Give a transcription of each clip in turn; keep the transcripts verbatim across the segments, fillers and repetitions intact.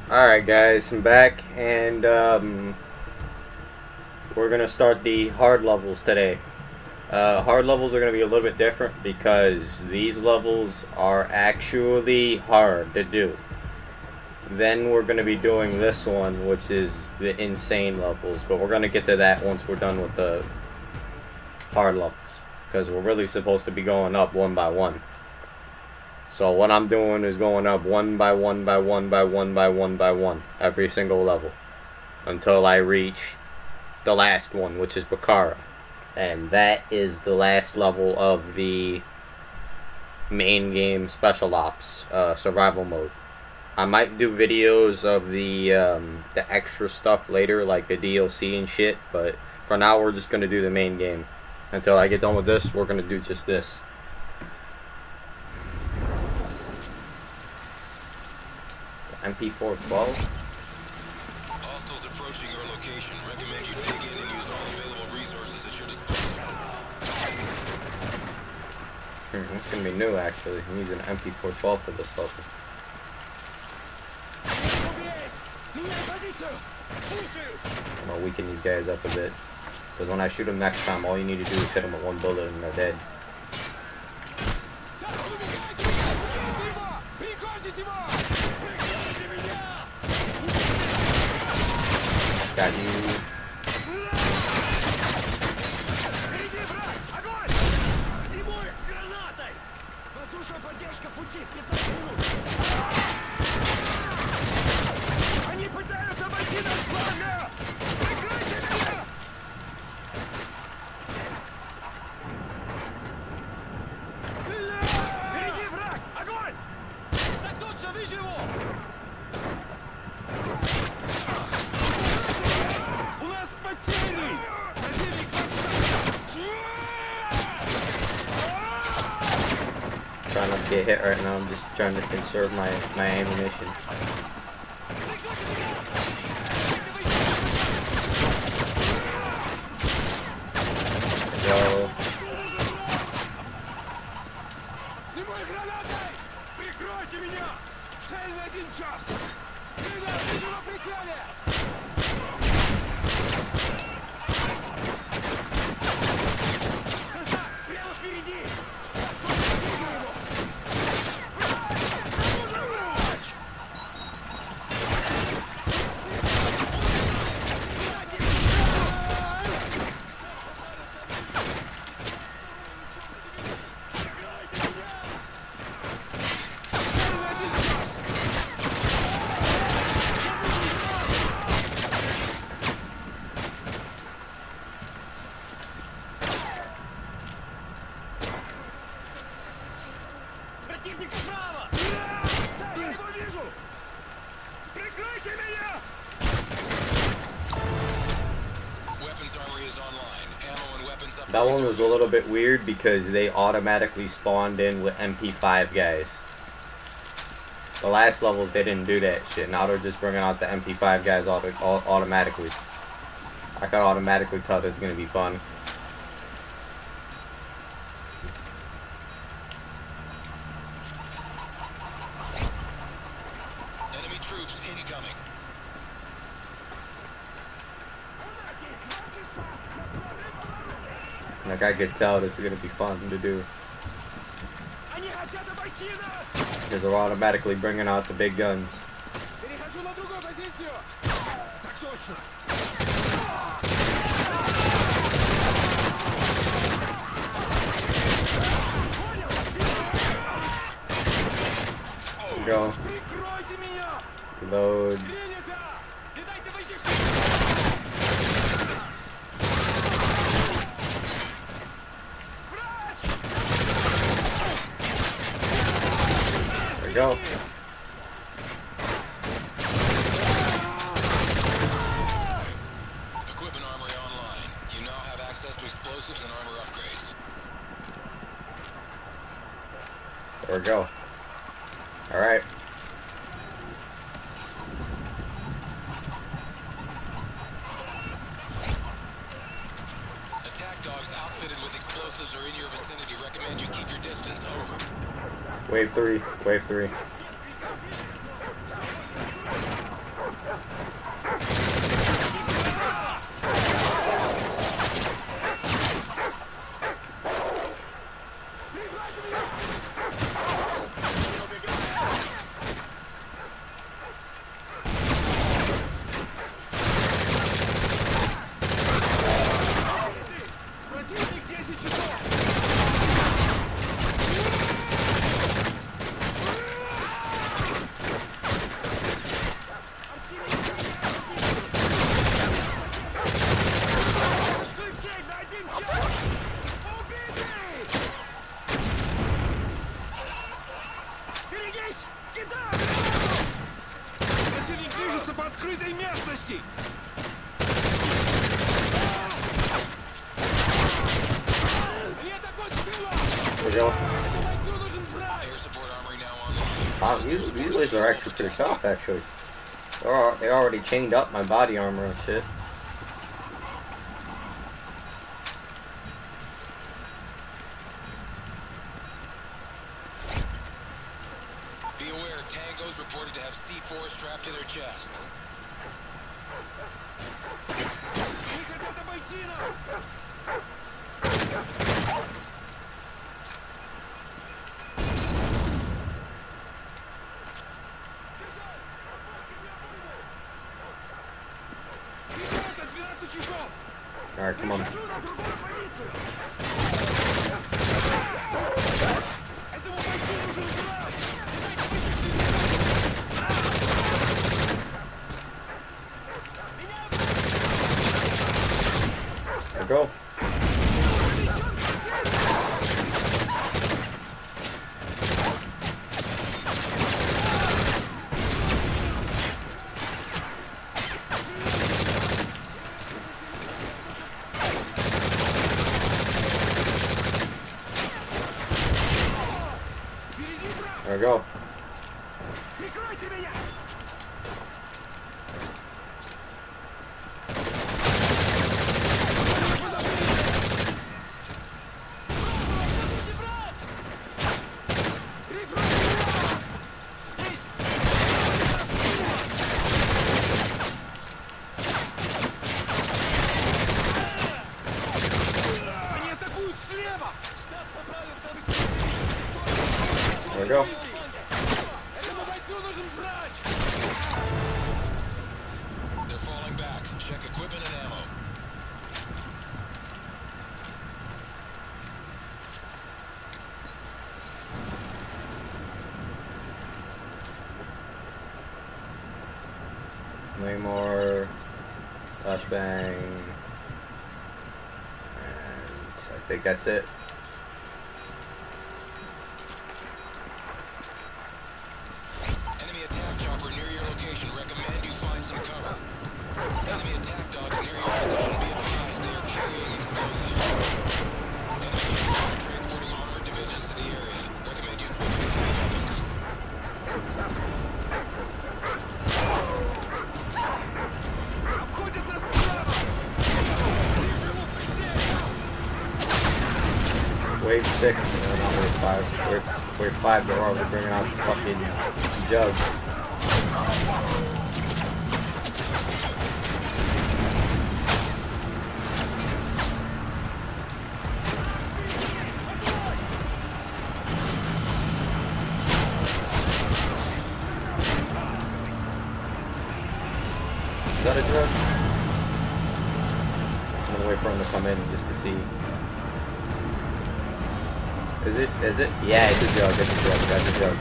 Alright guys, I'm back, and um, we're going to start the hard levels today. Uh, hard levels are going to be a little bit different because these levels are actually hard to do. Then we're going to be doing this one, which is the insane levels, but we're going to get to that once we're done with the hard levels, because we're really supposed to be going up one by one. So what I'm doing is going up one by one by one by one by one by one every single level until I reach the last one, which is Bakara, and that is the last level of the main game special ops uh, survival mode. I might do videos of the um, the extra stuff later, like the D L C and shit, but for now we're just gonna do the main game. Until I get done with this, we're gonna do just this. M P four twelve. Hostiles approaching your location. Recommend you dig in and use all available resources at your disposal. Hmm, it's gonna be new actually. I'm using M P four twelve for this level. I'm gonna weaken these guys up a bit. Because when I shoot them next time, all you need to do is hit them with one bullet and they're dead. Got you. Trying not to get hit right now. I'm just trying to conserve my my ammunition. Go. That one was a little bit weird because they automatically spawned in with M P five guys. The last level they didn't do that shit. Now they're just bringing out the M P five guys auto automatically. I can automatically tell this is gonna be fun. Enemy troops incoming. Like I could tell this is gonna be fun to do. Because they're automatically bringing out the big guns. Go. Reload. There we go. Equipment armory online. You now have access to explosives and armor upgrades. There we go. Alright. Attack dogs outfitted with explosives are in your vicinity. Recommend you keep your distance. Over. Wave three. Wave three. Противник движется по открытой местности! There we go. Wow, these, these ways are actually pretty tough, actually. They're, they already chained up my body armor and shit. Be aware, Tangos reported to have C four strapped to their chests. Alright, come on. There we go. There we go. There we go. They're falling back. Check equipment and ammo. Claymore, flashbang, and I think that's it. Enemy attack chopper near your location. Recommend you find some cover. Enemy attack dogs near your position. Be advised they are carrying explosives. Enemy troops are transporting armored divisions to the area. Recommend you switch to heavy weapons. Wave six, no, not wave five. Wave, wave five, they're already bringing out the fucking jugs. Is that a drug? I'm gonna wait for him to come in just to see. Is it? Is it? Yeah, it's a jug. It's a jug. That's a jug.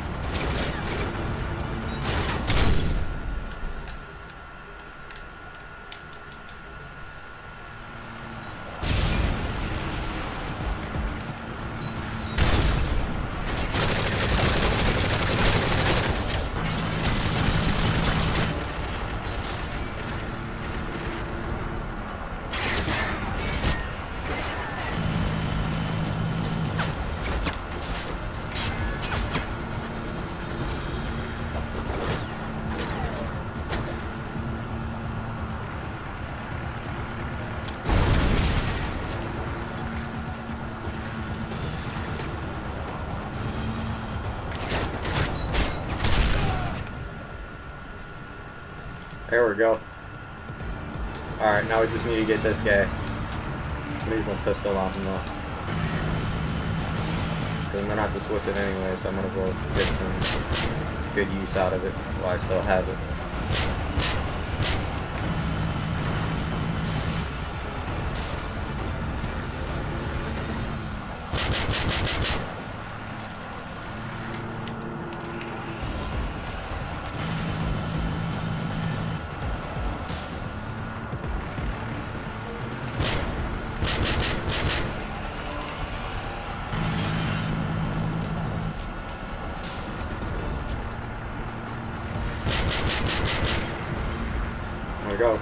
There we go. Alright, now we just need to get this guy. Leave my pistol on him though. Because I'm gonna have to switch it anyway, so I'm gonna go get some good use out of it while I still have it. There we go.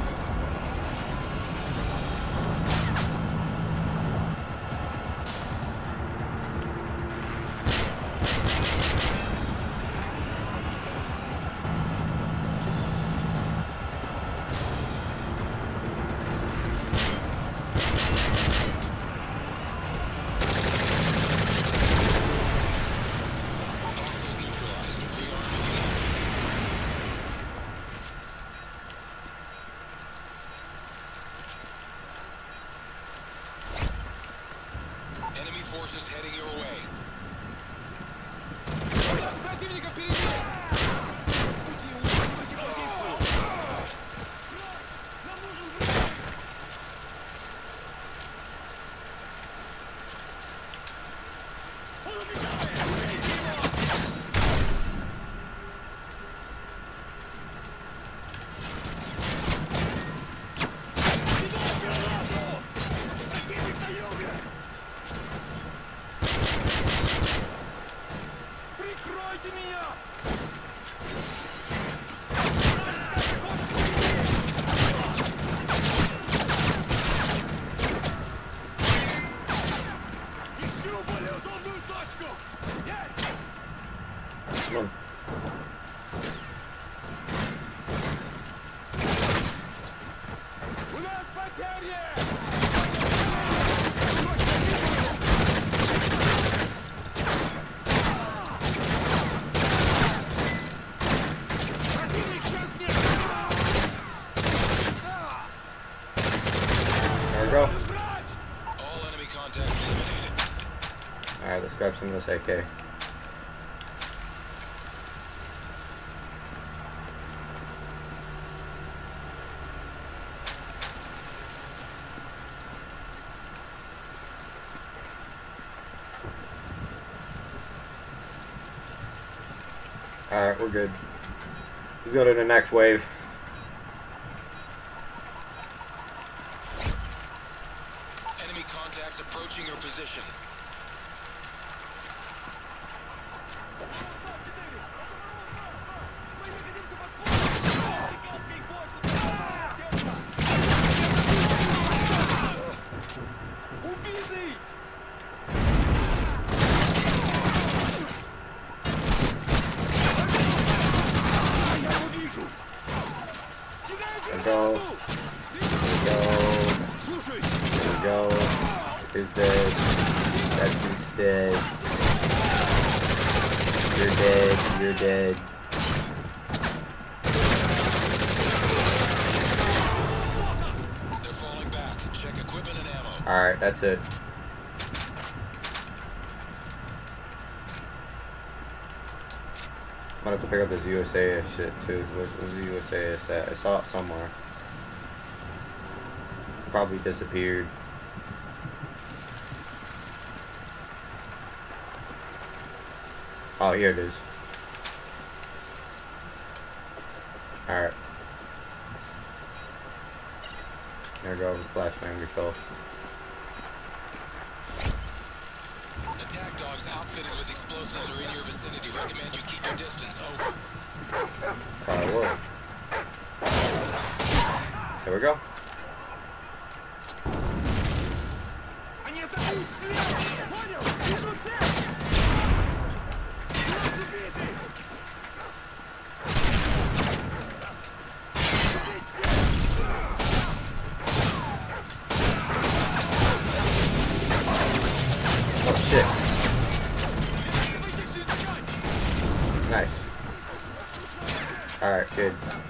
Hostiles neutralized. Rearm if you need to. Enemy forces heading your way. Противника впереди! Пути, удерживайте позицию! Нам нужен враг! Он убегает! Убейте его! Кидай гранату! Противник на юге! Прикройте меня! Ищу более удобную точку! Come on. У нас потери! Противник сейчас здесь! There we go. Врач! All enemy contacts eliminated. Alright, let's grab some of this A K. Alright, we're good. Let's go to the next wave. Enemy contacts approaching your position. Убитый! Я его вижу! There we go. There we go. Слушай! There we go. Who's dead? That dude's dead. You're dead. You're dead. They're falling back. Check equipment and ammo. Alright, that's it. I'm gonna have to pick up this U S A S shit too. Where's, where's the U S A S at? I saw it somewhere. Probably disappeared. Oh, here it is. Alright. There we go, flashbang yourself. Attack dogs outfitted with explosives are in your vicinity. Recommend you keep your distance. Over. Probably will. There we go. Они атакуют слева! Понял? Вижу цель! Нас убиты! Oh shit. Nice. Alright, good.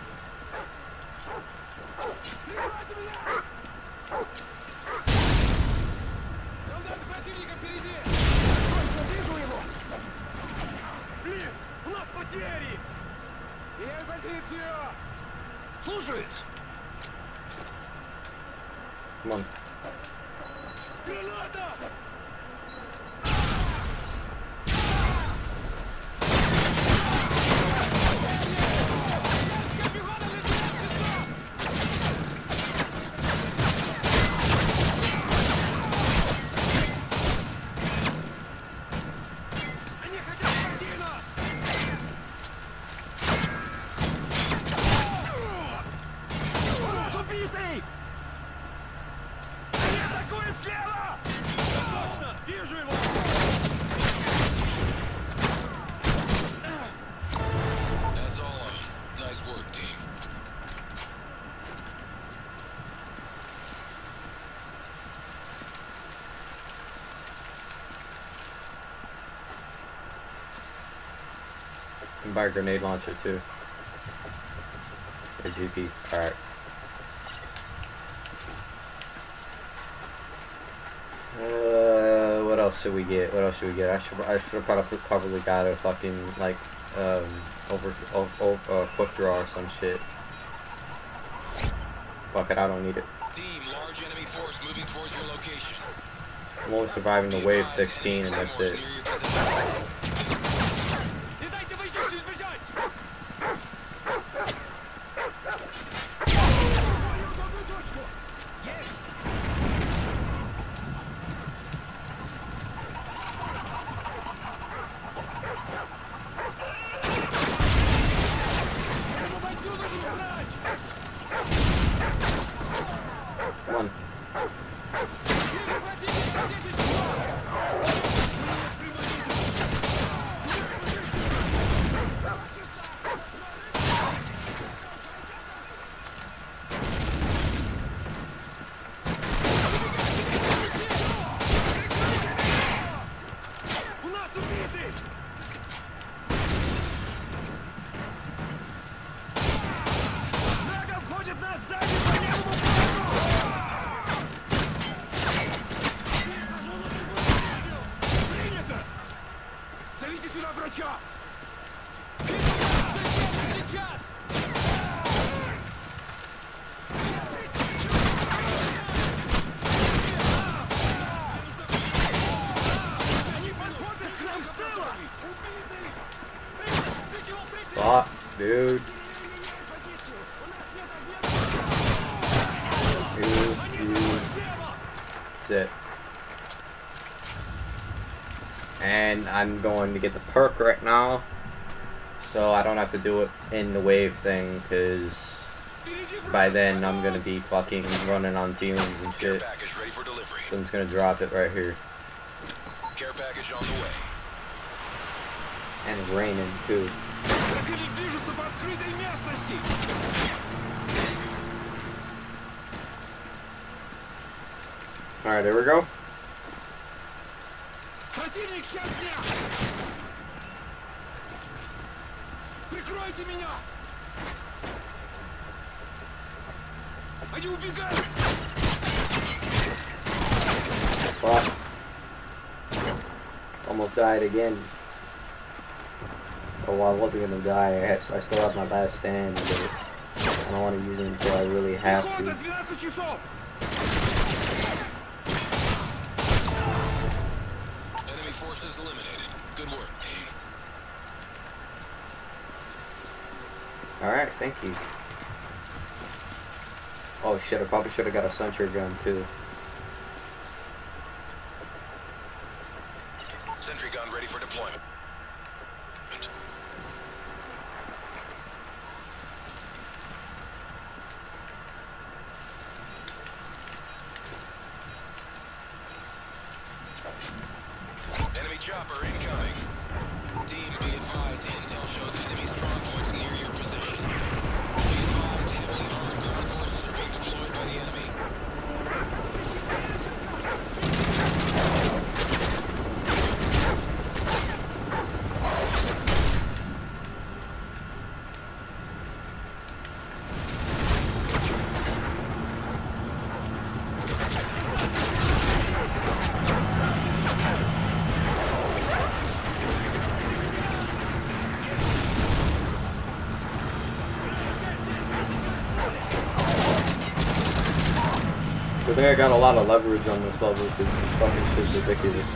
Солдат противника впереди! Вижу его! Блин, у нас потери! Я позицию! Слушаюсь! Come on. Граната! Они хотят пройти нас! buy a grenade launcher too. A G P. Alright. Uh, what else should we get? What else should we get? I should I should have probably probably got a fucking like um over over uh, quick draw or some shit. Fuck it, I don't need it. Team, large enemy force moving towards your location. I'm only surviving the wave sixteen and that's it. Come on. Fuck, dude. Dude, dude. That's it. And I'm going to get the perk right now, so I don't have to do it in the wave thing, because by then I'm going to be fucking running on fumes and shit. So I'm just going to drop it right here. Care package on the way. And it's raining too. Alright, there we go. Противник сейчас дня! Прикройте меня! Они убегают! Fuck. Almost died again. Oh, well, I wasn't gonna die. I, had, I still have my last stand, but I don't want to use it until I really have to. Enemy forces eliminated. Good work, team. Alright, thank you. Oh shit, I probably should have got a sentry gun too. Sentry gun ready for deployment. Enemy chopper incoming. Team, be advised, intel shows enemy strong points near your position. Be advised, heavily armored ground forces are being deployed by the enemy. I think I got a lot of leverage on this level because this fucking shit's ridiculous.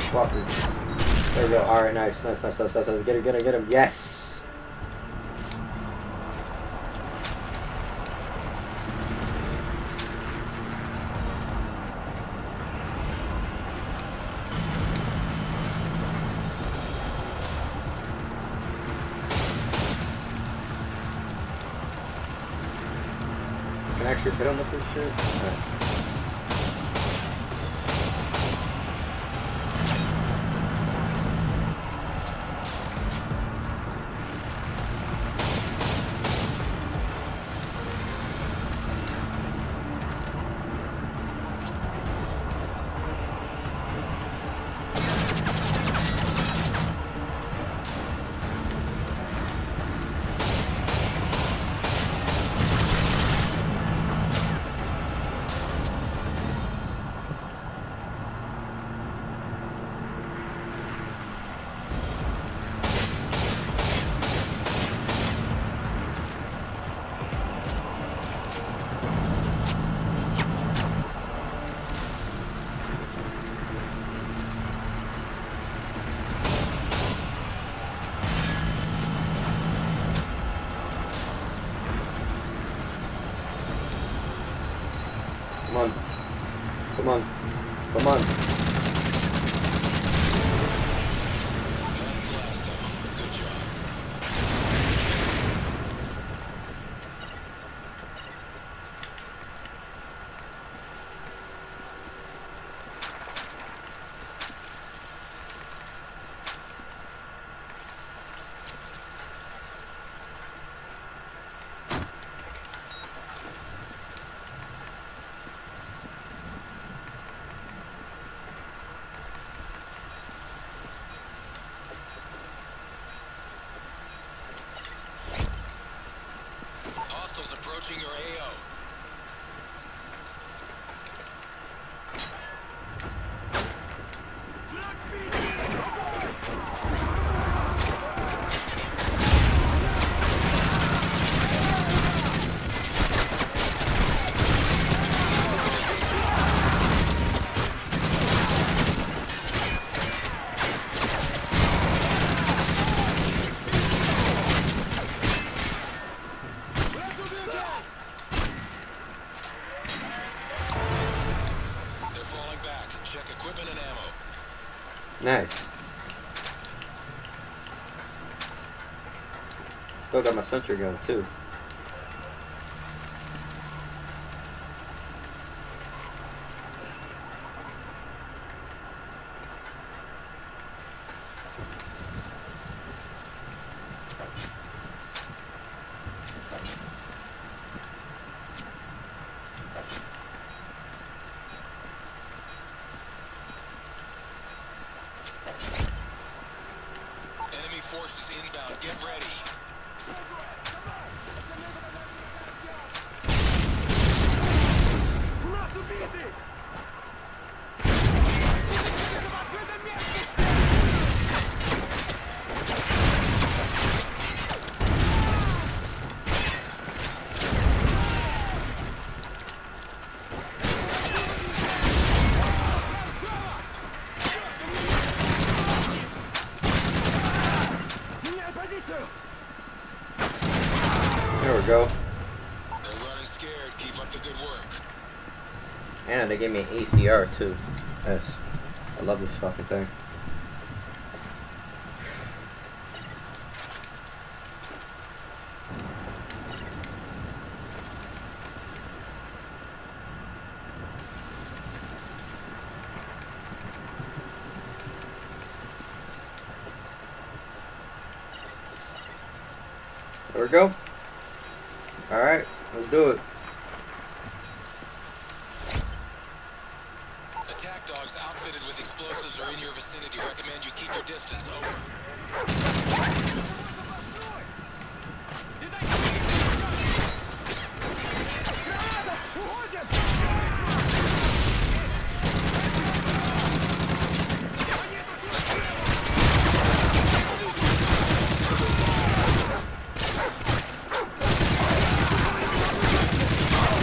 Fucker. There we go. Alright, nice, nice, nice, nice, nice, nice. Get him, get him, get him. Yes! Can I actually hit him with this shit? Alright. Come on. Come on. Come on. That's the last of them. Good job. Hostiles approaching your A O. They're falling back. Check equipment and ammo. Nice. Still got my sentry gun too. Enemy forces inbound. Get ready. There we go. They're running scared. Keep up the good work. And they gave me an A C R too. Yes. I love this fucking thing. There we go. Alright, let's do it. Attack dogs outfitted with explosives are in your vicinity. Recommend you keep your distance. Over.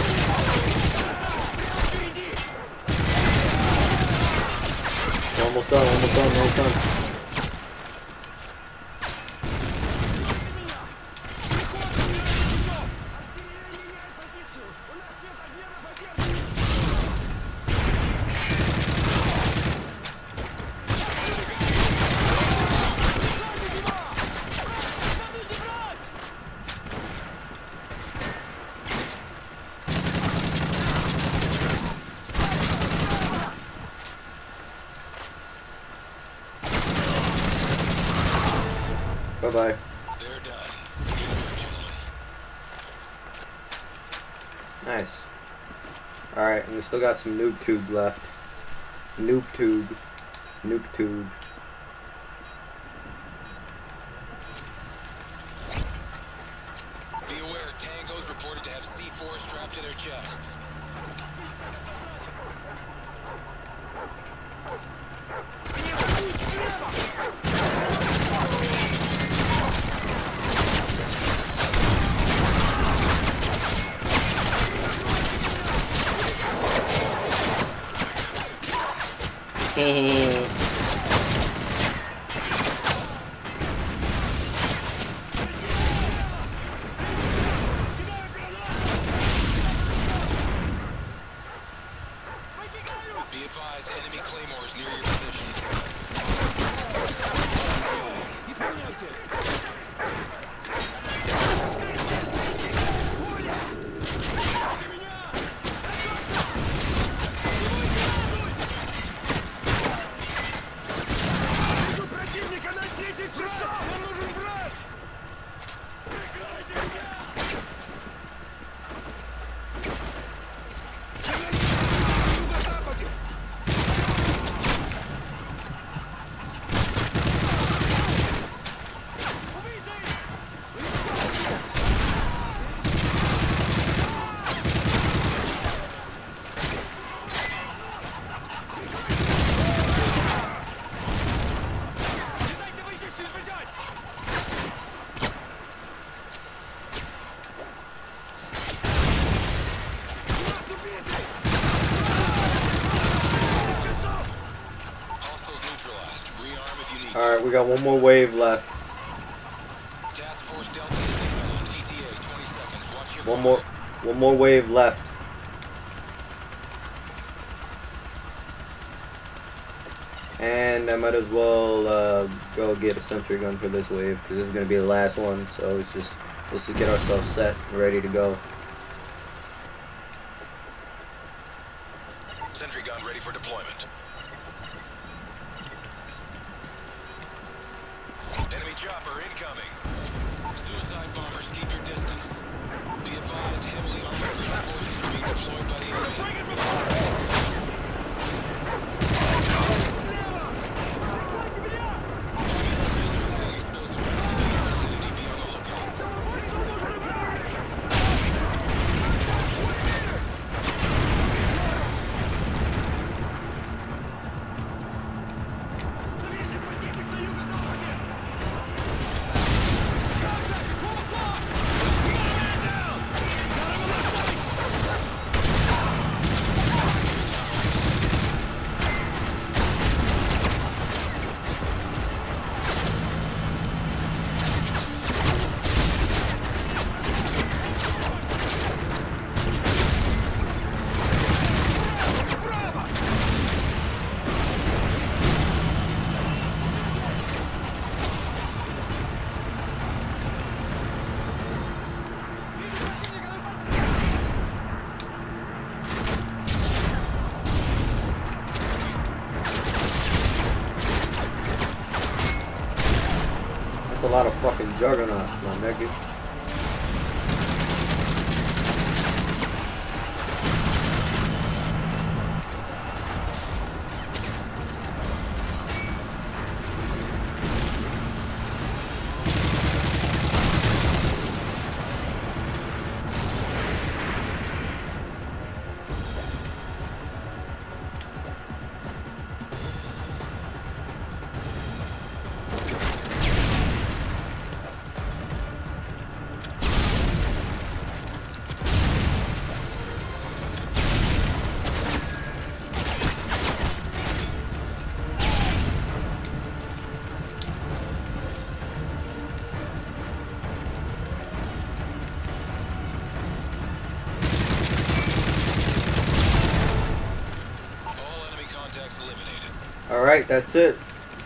Almost done, almost done, almost done. Bye-bye. They're done. Good work, gentlemen. Nice. Alright, and we still got some noob tube left. Noob tube. Noob tube. Be aware, tangos reported to have C four strapped to their chests. Be advised, enemy claymores near your position. Противника на десять часов! Нам нужен врач! Alright, we got one more wave left. Task Force Delta is inbound. E T A, twenty seconds. Watch your One more one more wave left. And I might as well uh, go get a sentry gun for this wave, because this is going to be the last one, so let's just, let's just get ourselves set and ready to go. Sentry gun ready for deployment. Enemy chopper incoming. Suicide bombers, keep your distance. Be advised, heavily armored ground forces are being deployed by the enemy. Explosive traps in your vicinity. Be on the lookout. That's a lot of fucking juggernauts, my nigga. Alright, that's it.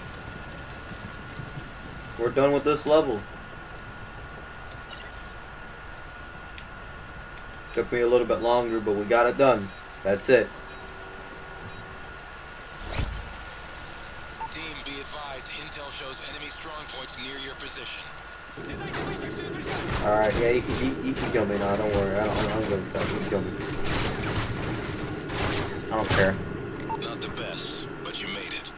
We're done with this level. Took me a little bit longer, but we got it done. That's it. Team, be advised, intel shows enemy strong points near your position. Alright, yeah, you can, you, you can kill me now, don't worry. I don't, I don't give a fuck. You can kill me. I don't care. Not the best, but you made it.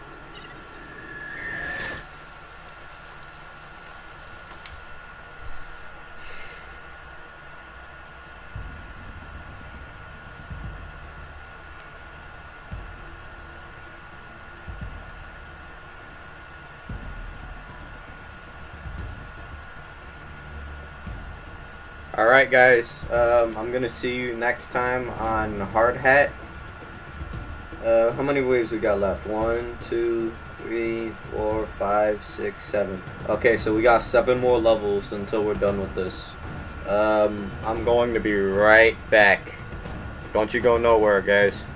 Alright guys, um, I'm gonna see you next time on Hard Hat. Uh, how many waves we got left? One, two, three, four, five, six, seven. Okay, so we got seven more levels until we're done with this. Um, I'm going to be right back. Don't you go nowhere, guys.